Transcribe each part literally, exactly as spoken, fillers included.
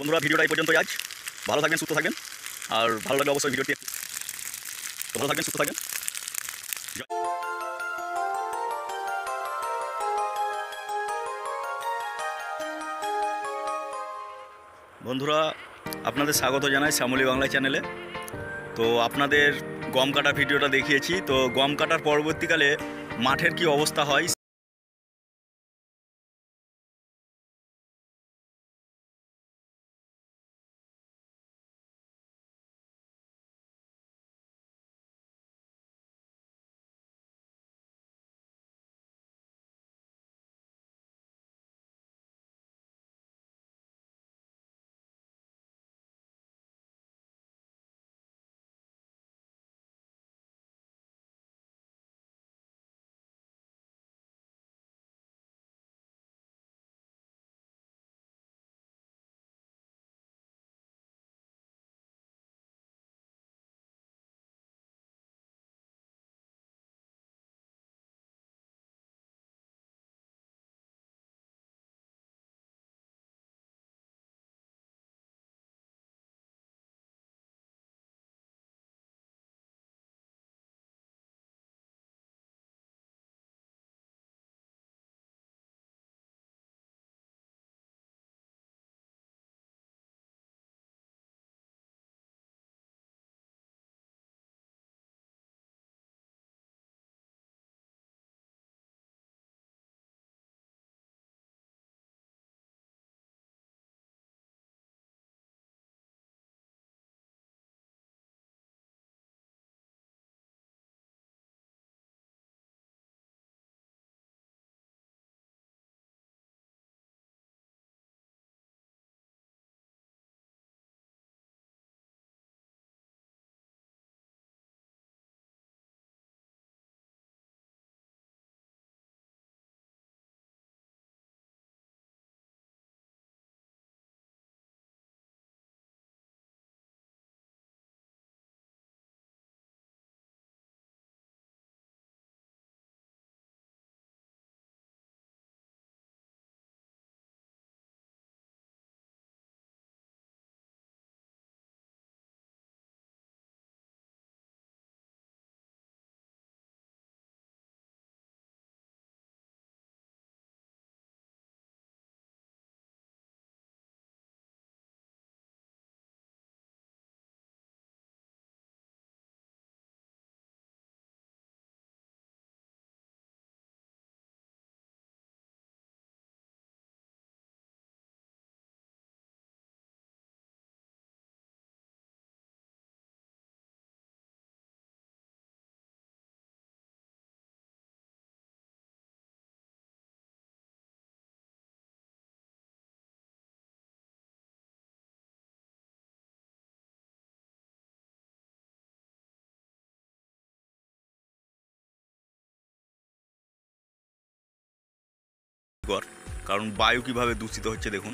বন্ধুরা ভিডিওটা এই পর্যন্তই আজ। ভালো থাকবেন, সুস্থ থাকবেন, আর ভালো লাগলে অবশ্যই ভিডিওটি তো ভালো থাকবেন, সুস্থ থাকবেন। বন্ধুরা আপনাদের স্বাগত জানাই শ্যামলী বাংলা চ্যানেলে। তো আপনাদের গম কাটা ভিডিওটা দেখিয়েছি, তো গম কাটার পরবর্তীকালে মাঠের কি অবস্থা হয় কর, কারণ বায়ু কিভাবে দূষিত হচ্ছে দেখুন।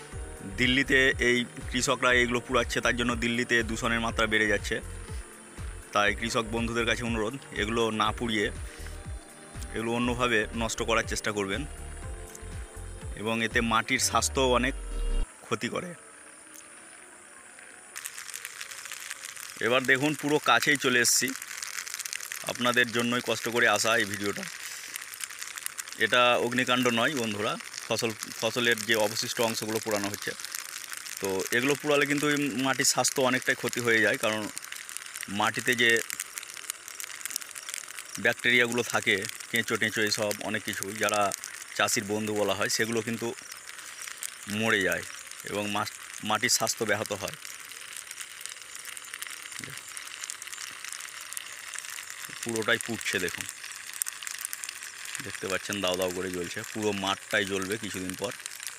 দিল্লিতে এই কৃষকরা এইগুলো পুড়াচ্ছে, তার জন্য দিল্লিতে দূষণের মাত্রা বেড়ে যাচ্ছে। তাই কৃষক বন্ধুদের কাছে অনুরোধ, এগুলো না পুড়িয়ে এগুলো অন্যভাবে নষ্ট করার চেষ্টা করবেন, এবং এতে মাটির স্বাস্থ্যও অনেক ক্ষতি করে। এবার দেখুন পুরো কাছেই চলে এসেছি, আপনাদের জন্যই কষ্ট করে আসা এই ভিডিওটা। এটা অগ্নিকাণ্ড নয় বন্ধুরা, ফসল ফসলের যে অবশিষ্ট অংশগুলো পোড়ানো হচ্ছে। তো এগুলো পোড়ালে কিন্তু মাটির স্বাস্থ্য অনেকটাই ক্ষতি হয়ে যায়, কারণ মাটিতে যে ব্যাকটেরিয়াগুলো থাকে, কেঁচো টেঁচো এসব অনেক কিছু, যারা চাষির বন্ধু বলা হয়, সেগুলো কিন্তু মরে যায় এবং মাটির স্বাস্থ্য ব্যাহত হয়। পুরোটাই পুড়ছে দেখুন, দেখতে পাচ্ছেন দাও দাও করে জ্বলছে, পুরো মাঠটাই জ্বলবে কিছুদিন পর।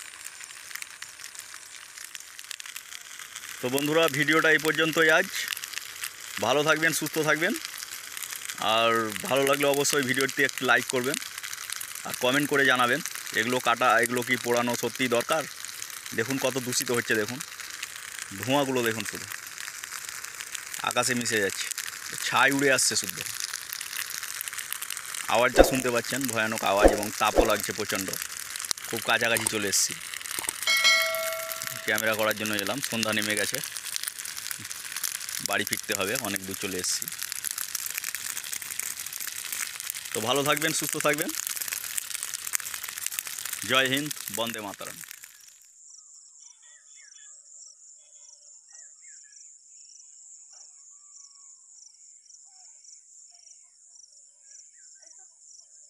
তো বন্ধুরা ভিডিওটা এই পর্যন্তই আজ। ভালো থাকবেন, সুস্থ থাকবেন, আর ভালো লাগলে অবশ্যই ভিডিওটি একটু লাইক করবেন আর কমেন্ট করে জানাবেন এগুলো কাটা, এগুলো কি পোড়ানো সত্যিই দরকার। দেখুন কত দূষিত হচ্ছে, দেখুন ধোঁয়াগুলো দেখুন, শুধু আকাশে মিশে যাচ্ছে, ছাই উড়ে আসছে শুদ্ধ। আওয়াজটা শুনতে পাচ্ছেন, ভয়ানক আওয়াজ, এবং তাপও লাগছে প্রচণ্ড। খুব কাছাকাছি চলে এসেছি। ক্যামেরা করার জন্য এলাম। সন্ধ্যা নেমে গেছে, বাড়ি ফিরতে হবে, অনেক দূর চলে এসেছি। তো ভালো থাকবেন, সুস্থ থাকবেন। জয় হিন্দ, বন্দে মাতরম।